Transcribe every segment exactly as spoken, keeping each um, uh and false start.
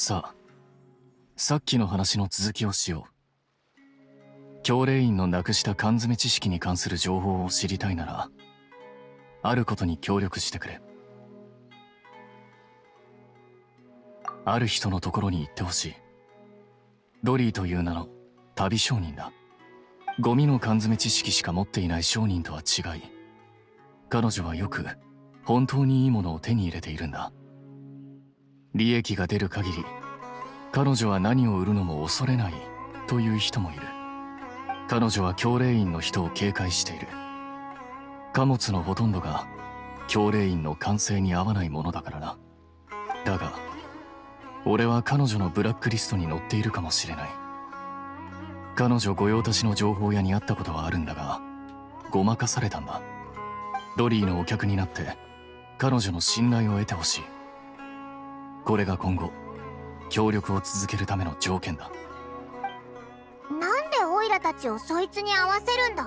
さあ、さっきの話の続きをしよう。教令員のなくした缶詰知識に関する情報を知りたいなら、あることに協力してくれ。ある人のところに行ってほしい。ドリーという名の旅商人だ。ゴミの缶詰知識しか持っていない商人とは違い、彼女はよく本当にいいものを手に入れているんだ。利益が出る限り、彼女は何を売るのも恐れないという人もいる。彼女は教令員の人を警戒している。貨物のほとんどが教令員の管制に合わないものだからな。だが、俺は彼女のブラックリストに載っているかもしれない。彼女御用達の情報屋に会ったことはあるんだが、ごまかされたんだ。ドリーのお客になって彼女の信頼を得てほしい。これが今後協力を続けるための条件だ。 なんでオイラたちをそいつに合わせるんだ？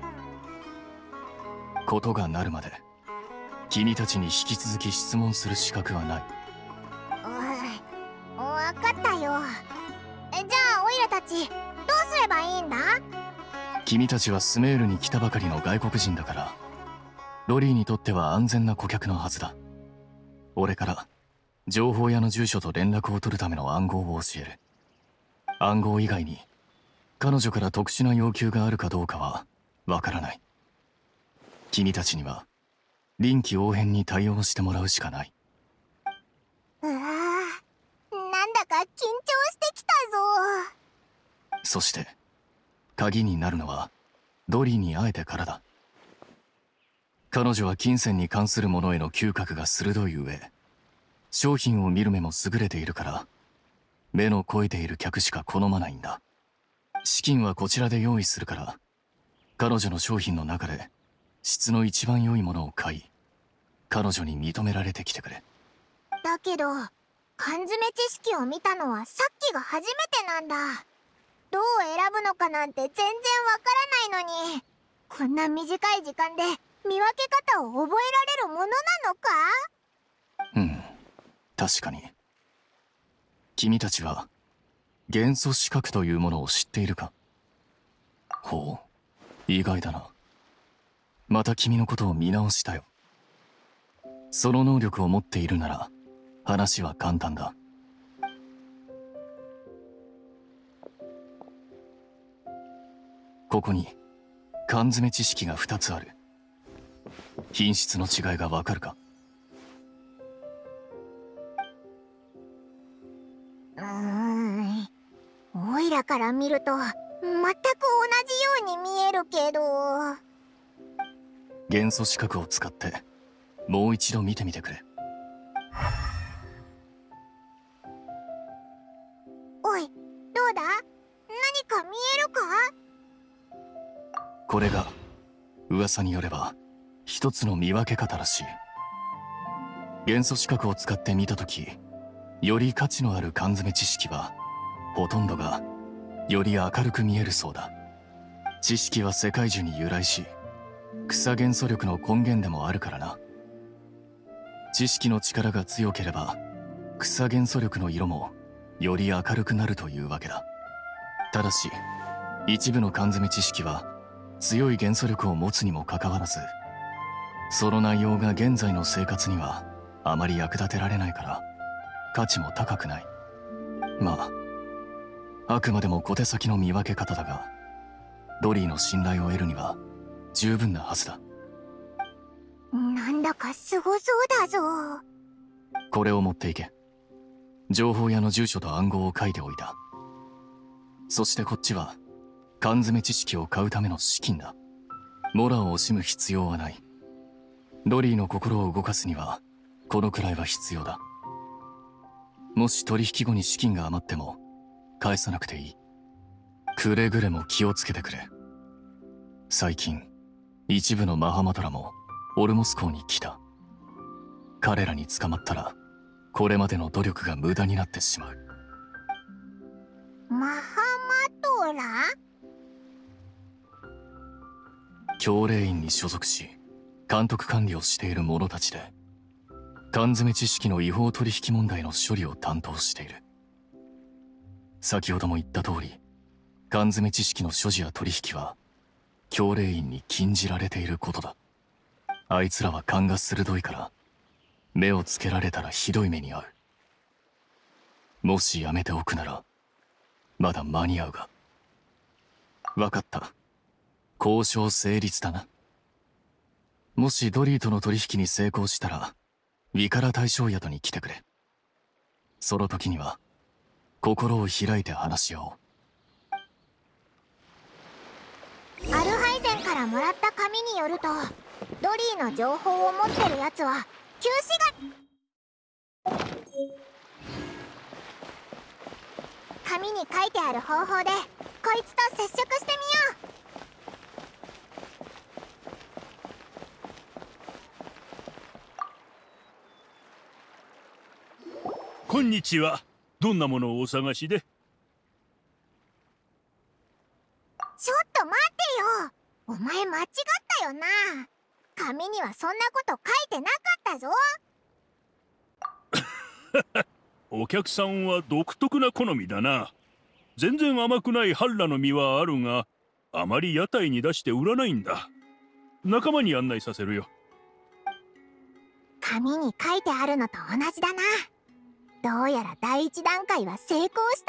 ことがなるまで君たちに引き続き質問する資格はない。 おい、わかったよ。え、じゃあオイラたちどうすればいいんだ？ 君たちはスメールに来たばかりの外国人だから、ロリーにとっては安全な顧客のはずだ。俺から情報屋の住所と連絡を取るための暗号を教える。暗号以外に彼女から特殊な要求があるかどうかはわからない。君たちには臨機応変に対応してもらうしかない。 うわー、なんだか緊張してきたぞ。 そして鍵になるのはドリーに会えてからだ。彼女は金銭に関するものへの嗅覚が鋭い上、商品を見る目も優れているから、目の肥えている客しか好まないんだ。資金はこちらで用意するから、彼女の商品の中で質の一番良いものを買い、彼女に認められてきてくれ。 だけど缶詰知識を見たのはさっきが初めてなんだ。どう選ぶのかなんて全然わからないのに、こんな短い時間で見分け方を覚えられるものなのか？ うん、確かに。君たちは元素資格というものを知っているか？ほう、意外だな。また君のことを見直したよ。その能力を持っているなら話は簡単だ。ここに缶詰知識がふたつある。品質の違いがわかるか？ うーん、オイラから見ると全く同じように見えるけど。 元素資格を使ってもう一度見てみてくれ。 おい、どうだ？何か見えるか？ これが噂によれば一つの見分け方らしい。元素資格を使って見たとき、より価値のある缶詰知識はほとんどがより明るく見えるそうだ。知識は世界中に由来し、草元素力の根源でもあるからな。知識の力が強ければ草元素力の色もより明るくなるというわけだ。ただし一部の缶詰知識は強い元素力を持つにもかかわらず、その内容が現在の生活にはあまり役立てられないから価値も高くない。まああくまでも小手先の見分け方だが、ドリーの信頼を得るには十分なはずだ。 なんだかすごそうだぞ。 これを持っていけ。情報屋の住所と暗号を書いておいた。そしてこっちは缶詰知識を買うための資金だ。モラを惜しむ必要はない。ドリーの心を動かすにはこのくらいは必要だ。もし取引後に資金が余っても返さなくていい。くれぐれも気をつけてくれ。最近一部のマハマトラもオルモス港に来た。彼らに捕まったらこれまでの努力が無駄になってしまう。 マハマトラ？ 教令員に所属し監督管理をしている者たちで、缶詰知識の違法取引問題の処理を担当している。 先ほども言った通り、缶詰知識の所持や取引は教令員に禁じられていることだ。あいつらは勘が鋭いから、目をつけられたらひどい目に遭う。もしやめておくならまだ間に合うが。分かった。交渉成立だな。もしドリーとの取引に成功したらウィカラ大将宿に来てくれ。その時には心を開いて話し合おう。 アルハイゼンからもらった紙によると、ドリーの情報を持ってるやつは旧市街。紙に書いてある方法でこいつと接触してみよう。こんにちは。どんなものをお探しで？ ちょっと待ってよ。お前間違ったよな。紙にはそんなこと書いてなかったぞ。 お客さんは独特な好みだな。全然甘くないハッラの実はあるが、あまり屋台に出して売らないんだ。仲間に案内させるよ。 紙に書いてあるのと同じだな。どうやら第一段階は成功したみ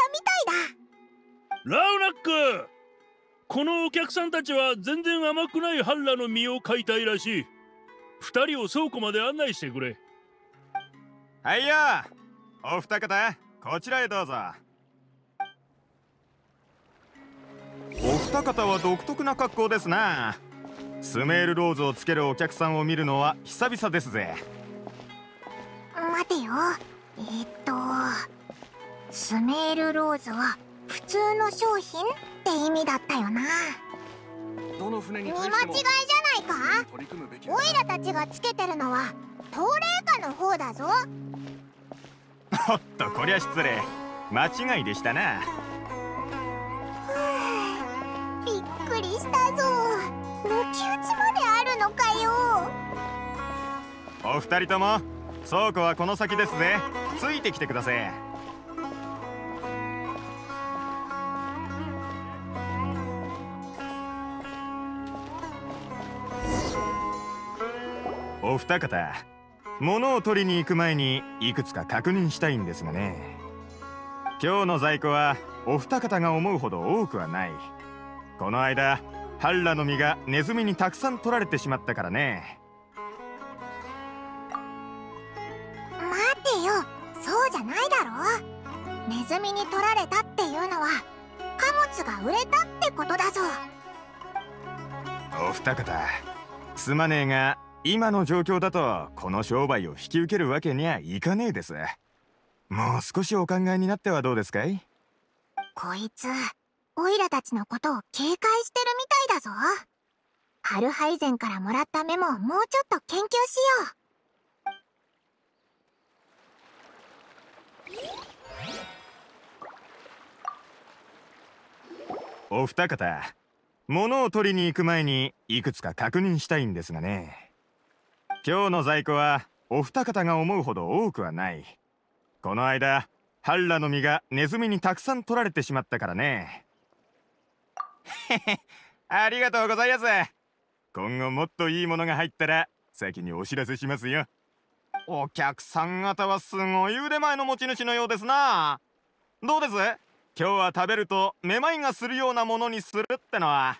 たいだ。 ラウナック、このお客さんたちは全然甘くないハッラの実を買いたいらしい。二人を倉庫まで案内してくれ。 はいよ、お二方こちらへどうぞ。お二方は独特な格好ですな。スメールローズをつけるお客さんを見るのは久々ですぜ。 待てよ、えー、っとスメールローズは普通の商品って意味だったよな。 どの船に見間違いじゃないか。オイラたちがつけてるのは東霊下の方だぞ。 おっと、こりゃ失礼。間違いでしたな。 びっくりしたぞ。抜き打ちまであるのかよ。 お二人とも倉庫はこの先ですぜ。ついてきてください。お二方、物を取りに行く前にいくつか確認したいんですがね。今日の在庫はお二方が思うほど多くはない。この間ハッラの実がネズミにたくさん取られてしまったからね。 待てよ、そうじゃないだろ。ネズミに取られたっていうのは貨物が売れたってことだぞ。 お二方、すまねえが今の状況だとこの商売を引き受けるわけにはいかねえです。もう少しお考えになってはどうですかい？ こいつオイラたちのことを警戒してるみたいだぞ。アルハイゼンからもらったメモをもうちょっと研究しよう。お二方、物を取りに行く前にいくつか確認したいんですがね。今日の在庫はお二方が思うほど多くはない。この間ハッラの実がネズミにたくさん取られてしまったからね。へへ、ありがとうございます。今後もっといいものが入ったら先にお知らせしますよ。お客さん方はすごい腕前の持ち主のようですな。どうです？今日は食べるとめまいがするようなものにするってのは。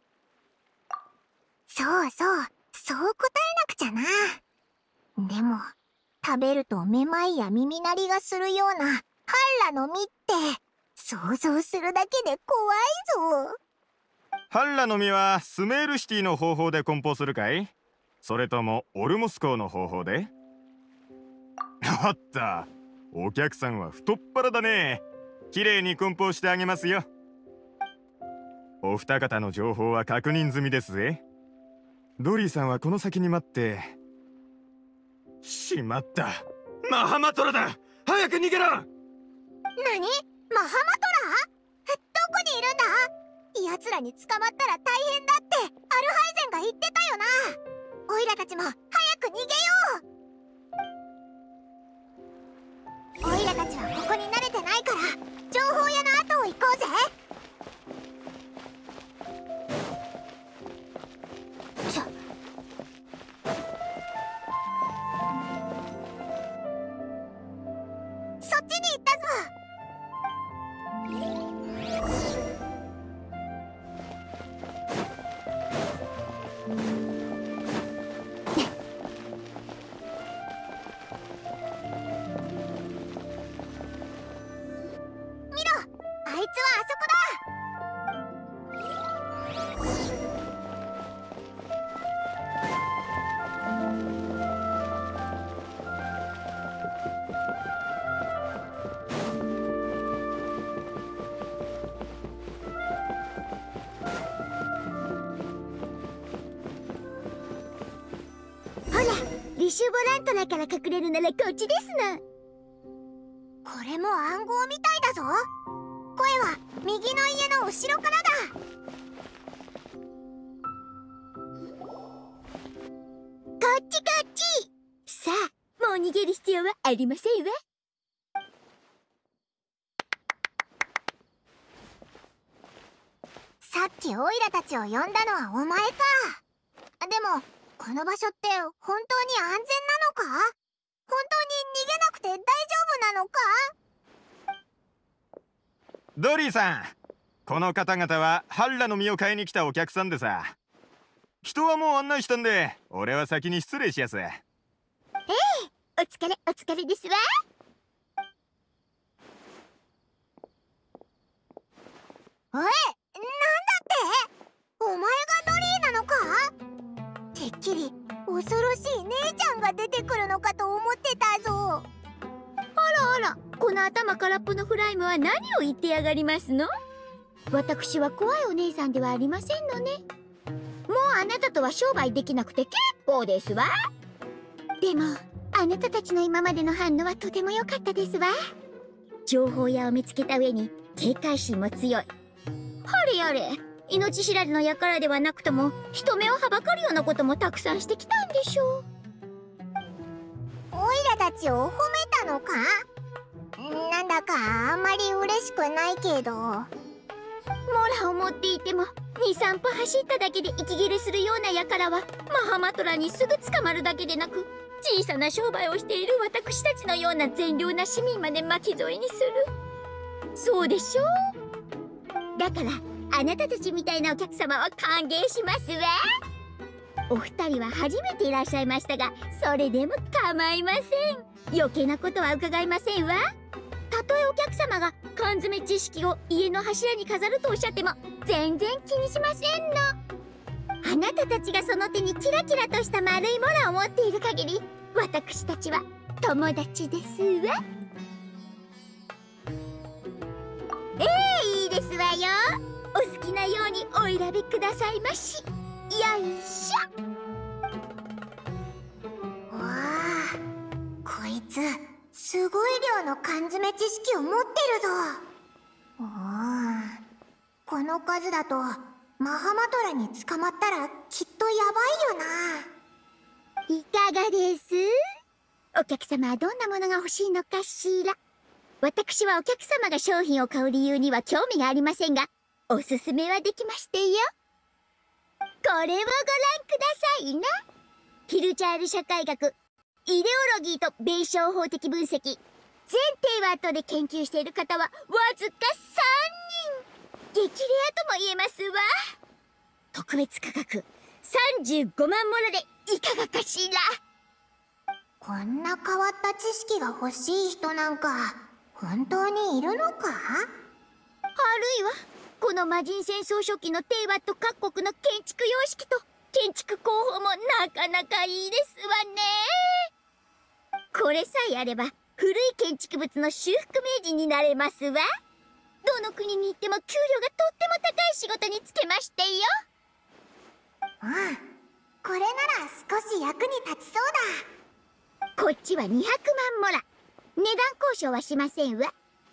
そうそう、そう答えなくちゃな。でも食べるとめまいや耳鳴りがするようなハッラの実って想像するだけで怖いぞ。 ハッラの実はスメールシティの方法で梱包するかい？それともオルモス港の方法で？おっと、お客さんは太っ腹だね。きれいに梱包してあげますよ。お二方の情報は確認済みですぜ。ドリーさんはこの先に待って。しまった、マハマトラだ。早く逃げろ。 何？マハマトラ？どこにいるんだ？奴らに捕まったら大変だってアルハイゼンが言ってたよな。オイラたちも早く逃げよう。オイラたちはここに慣れてないから情報屋の後ほら、リシュボラントラから隠れるならこっちですの。これも暗号みたいだぞ。声は右の家の後ろからだ。こっちこっち。さあ、もう逃げる必要はありませんわ。さっきオイラたちを呼んだのはお前か。でもこの場所って本当に安全なのか？本当に逃げなくて大丈夫なのか？ ドリーさん、この方々はハッラの実を買いに来たお客さんでさ。人はもう案内したんで、俺は先に失礼しやす。えええ、お疲れお疲れですわ。おい、なんだって？お前がドリーなのか？てっきり恐ろしい姉ちゃんが出てくるのかと思ってたぞ。あらあら、この頭空っぽのフライムは何を言ってやがりますの？私は怖いお姉さんではありませんのね。もうあなたとは商売できなくて結構ですわ。でもあなたたちの今までの反応はとても良かったですわ。情報屋を見つけた上に警戒心も強い。はれやれ、命知らずの輩ではなくとも人目をはばかるようなこともたくさんしてきたんでしょう。オイラたちを褒めたのか？なんだかあんまり嬉しくないけど。モラを持っていてもにさん歩走っただけで息切れするような輩はマハマトラにすぐ捕まるだけでなく、小さな商売をしている私たちのような善良な市民まで巻き添えにする。そうでしょう。だからあなたたちみたいなお客様は歓迎しますわ。お二人は初めていらっしゃいましたが、それでも構いません。余計なことは伺いませんわ。たとえお客様が缶詰知識を家の柱に飾るとおっしゃっても全然気にしませんの。あなたたちがその手にキラキラとした丸いモラを持っている限り、私たちは友達ですわ。ええ、いいですわよ。お好きなようにお選びくださいまし。よいしょ。わあ、こいつすごい量の缶詰知識を持ってるぞ。おー、この数だとマハマトラに捕まったらきっとやばいよな。いかがです？お客様はどんなものが欲しいのかしら。私はお客様が商品を買う理由には興味がありませんが、おすすめはできましてよ。これをご覧くださいな。ヒルチャール社会学、イデオロギーと弁証法的分析、全テイワートで研究している方はわずかさんにん。激レアとも言えますわ。特別価格さんじゅうごまんモラでいかがかしら。こんな変わった知識が欲しい人なんか本当にいるのか？あるいはこの魔人戦争初期のテイワット各国の建築様式と建築工法もなかなかいいですわね。これさえあれば古い建築物の修復名人になれますわ。どの国に行っても給料がとっても高い仕事につけましてよ。うん、これなら少し役に立ちそうだ。こっちはにひゃくまんモラ。値段交渉はしませんわ。うわ、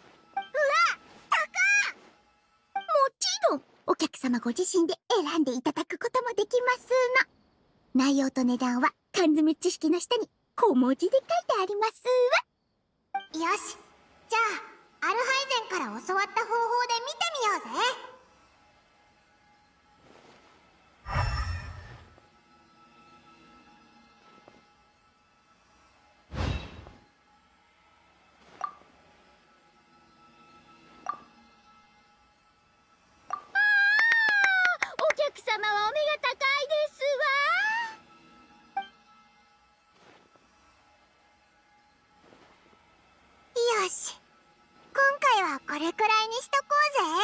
高っ！もちろんお客様ご自身で選んでいただくこともできますの。内容と値段は缶詰知識の下に小文字で書いてありますわ。よし、じゃあアルハイゼンから教わった方法で見てみようぜ。お客様はお目が高いですわ。よし、今回はこれくらいにしとこうぜ。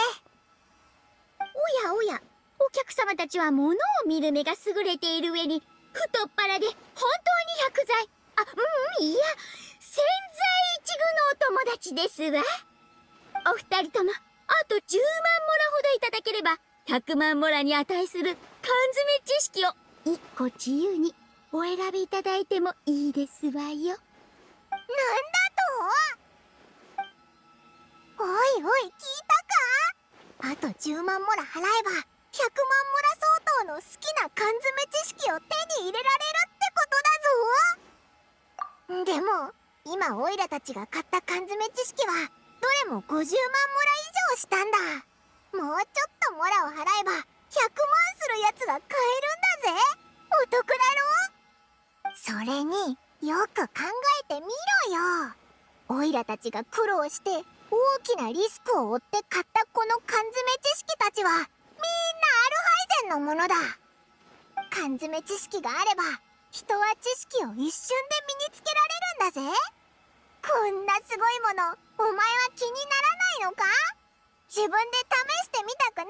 様たちは物を見る目が優れている上に太っ腹で本当に薬剤、あ、うん、いや千載一遇のお友達ですわ。お二人ともあとじゅうまんモラほどいただければひゃくまんモラに値する缶詰知識をいっこ自由にお選びいただいてもいいですわよ。 なんだと？おいおい、聞いたか？あとじゅうまんモラ払えばひゃくまんモラ相当の好きな缶詰知識を手に入れられるってことだぞ。でも今オイラたちが買った缶詰知識はどれもごじゅうまんモラ以上したんだ。もうちょっとモラを払えばひゃくまんするやつが買えるんだぜ。お得だろ？それによく考えてみろよ。オイラたちが苦労して大きなリスクを負って買ったこの缶詰知識たちはみんなアルハイゼンのものだ。缶詰知識があれば人は知識を一瞬で身につけられるんだぜ。こんなすごいものお前は気にならないのか？自分で試してみたくない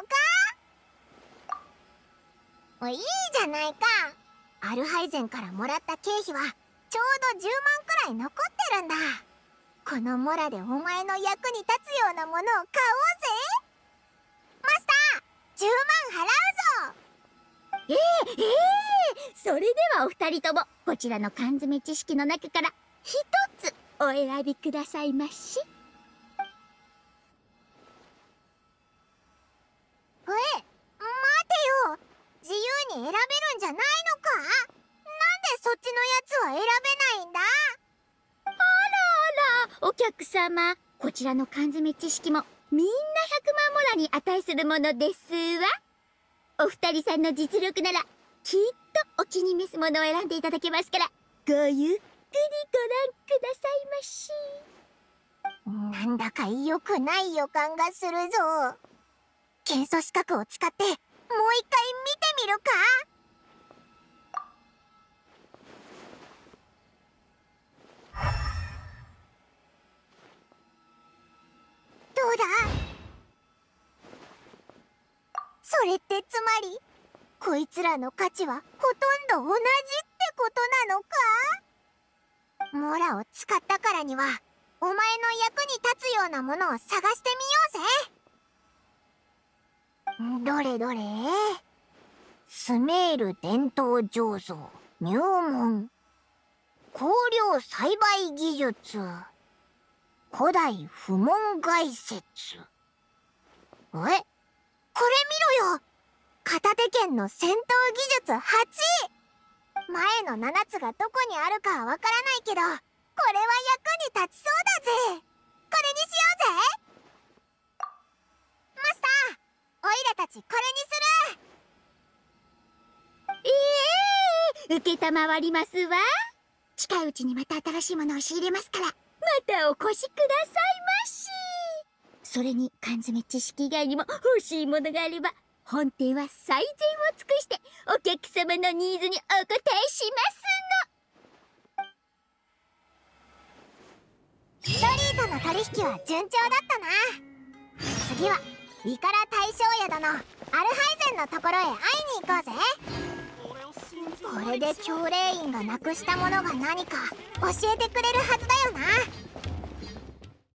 のか？いいじゃないか。アルハイゼンからもらった経費はちょうどじゅうまんくらい残ってるんだ。このモラでお前の役に立つようなものを買おうぜ。マスター、じゅうまん払うぞ。 ええええそれではお二人ともこちらの缶詰知識の中から一つお選びくださいまし。 え、待てよ。自由に選べるんじゃないのか？なんでそっちのやつは選べないんだ？ あらあら、お客様、こちらの缶詰知識もみんなひゃくまんモラに値するものですわ。お二人さんの実力ならきっとお気に召すものを選んでいただけますから、ごゆっくりご覧くださいまし。 なんだか良くない予感がするぞ。検査資格を使ってもう一回見てみるか？どうだ？それってつまりこいつらの価値はほとんど同じってことなのか？モラを使ったからにはお前の役に立つようなものを探してみようぜ。どれどれ？スメール伝統醸造入門、香料栽培技術、古代不問概説。え、これ見ろよ。片手剣の戦闘技術はちい。前のななつがどこにあるかはわからないけど、これは役に立ちそうだぜ。これにしようぜ。マスター、オイラたちこれにする。 ええー、受けたまわりますわ。近いうちにまた新しいものを仕入れますから、またお越しくださいまし。それに缶詰知識以外にも欲しいものがあれば、本店は最善を尽くしてお客様のニーズにお応えしますの。 ロリーとの取引は順調だったな。次はリカラ大将宿のアルハイゼンのところへ会いに行こうぜ。これで教令員がなくしたものが何か教えてくれるはずだよな。